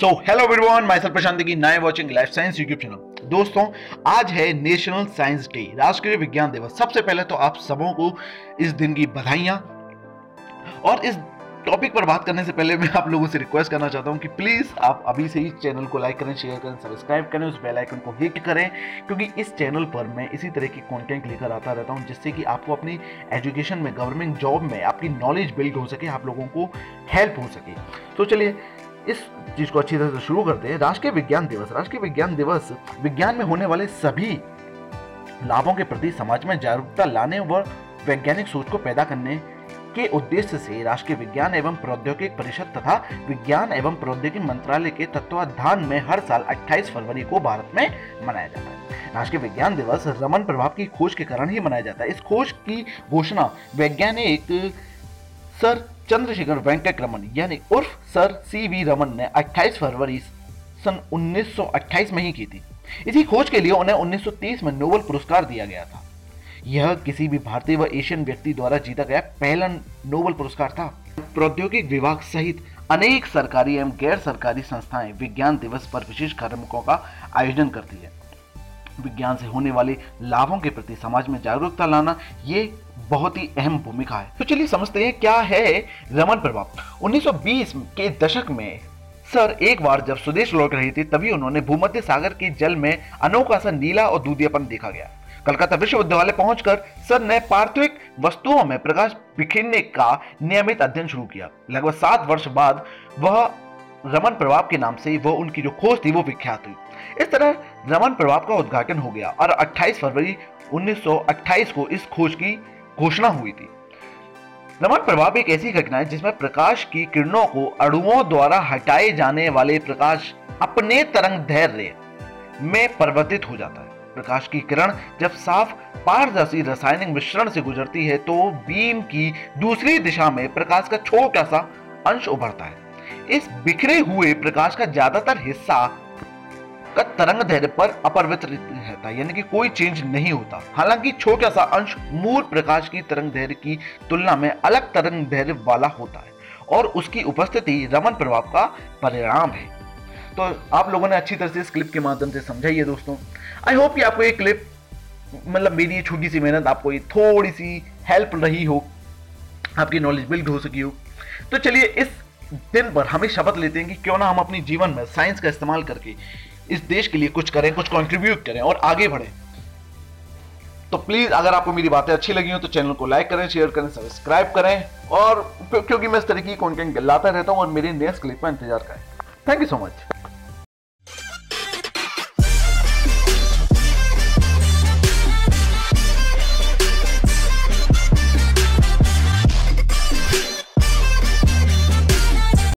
So hello everyone, my self Prashant की नए watching life science YouTube channel. दोस्तों, आज है नेशनल साइंस डे, राष्ट्रीय विज्ञान दिवस। सबसे पहले तो आप सबों को इस दिन की बधाइयां। और इस टॉपिक पर बात करने से पहले मैं आप लोगों से रिक्वेस्ट करना चाहता हूं कि प्लीज आप अभी से ही चैनल को लाइक करें, शेयर करें, सब्सक्राइब करें, उस बेल आइकन को हिट करें, क्योंकि इस चैनल पर मैं इसी तरह की कंटेंट लेकर आता रहता हूं जिससे कि आपको अपनी एजुकेशन में, गवर्नमेंट जॉब में आपकी नॉलेज बिल्ड हो सके, आप लोगों को हेल्प हो सके। तो चलिए इस चीज को अच्छी तरह से शुरू करते हैं। राष्ट्रीय विज्ञान दिवस। राष्ट्रीय विज्ञान दिवस विज्ञान में होने वाले सभी लाभों के प्रति समाज में जागरूकता लाने व वैज्ञानिक सोच को पैदा करने के उद्देश्य से राष्ट्रीय विज्ञान एवं प्रौद्योगिकी परिषद तथा विज्ञान एवं प्रौद्योगिकी मंत्रालय के तत्वाधान में हर साल 28 फरवरी को भारत में मनाया जाता है। राष्ट्रीय विज्ञान दिवस रमन प्रभाव की खोज के कारण ही मनाया जाता है। इस खोज की घोषणा वैज्ञानिक सर चंद्रशेखर वेंकट रमन यानी उर्फ सर सीवी रमन ने 28 फरवरी सन 1928 में ही की थी। इसी खोज के लिए उन्हें 1930 में नोबेल पुरस्कार दिया गया था। यह किसी भी भारतीय व एशियन व्यक्ति द्वारा जीता गया पहला नोबेल पुरस्कार था। प्रौद्योगिकी विभाग सहित अनेक सरकारी एवं गैर सरकारी संस्थाएं विज्ञान दिवस पर विशेष कार्यक्रमों का आयोजन करती है। विज्ञान से होने वाले लाभों के प्रति समाज में जागरूकता लाना ये बहुत ही अहम भूमिका है। तो चलिए समझते हैं क्या है रमन प्रभाव। 1920 के दशक में सर एक बार जब स्वदेश लौट रहे थे तभी उन्होंने भूमध्य सागर के जल में अनोखा सा नीला और दूधियापन देखा गया। कलकत्ता विश्वविद्यालय पहुंचकर सर ने पार्थिव वस्तुओं में प्रकाश बिखेरने का नियमित अध्ययन शुरू किया। लगभग 7 वर्ष बाद वह रमन प्रभाव के नाम से वह उनकी जो खोज थी वो विख्यात हुई। इस तरह रमन प्रभाव का उद्घाटन हो गया और 28 फरवरी 1928 को इस खोज की घोषणा हुई थी। रमन प्रभाव एक ऐसी घटना है जिसमें प्रकाश की किरणों को अणुओं द्वारा हटाए जाने वाले प्रकाश अपने तरंग दैर्घ्य में परिवर्तित हो जाता है। प्रकाश की किरण जब साफ पारदर्शी रासायनिक मिश्रण से गुजरती है तो बीम की दूसरी दिशा में प्रकाश का छोटा सा अंश उभरता है। इस बिखरे हुए प्रकाश का ज्यादातर हिस्सा का तरंग दैर्घ्य पर अपरिवर्तित रहता है, यानी कि कोई चेंज नहीं होता। हालांकि छोटा सा अंश मूल प्रकाश की तरंग दैर्घ्य की तुलना में अलग तरंग दैर्घ्य वाला होता है और उसकी उपस्थिति रमन प्रभाव का परिणाम है। तो आप लोगों ने अच्छी तरह से इस क्लिप के माध्यम से समझा ही है दोस्तों। आई होप कि आपको ये क्लिप, मतलब मेरी ये छोटी सी मेहनत आपको ये थोड़ी सी हेल्प रही हो, आपकी नॉलेज बिल्ड हो सकी हो। तो चलिए इस दिन पर हमें शपथ लेते हैं कि क्यों ना हम अपने जीवन में साइंस का इस्तेमाल करके इस देश के लिए कुछ करें, कुछ कंट्रीब्यूट करें और आगे बढ़ें। तो प्लीज अगर आपको मेरी बातें अच्छी लगी हो तो चैनल को लाइक करें, शेयर करें, सब्सक्राइब करें, और क्योंकि मैं इस तरह की कंटेंट लाता रहता हूं और मेरे नेक्स्ट क्लिप का इंतजार करें। Thank you so much.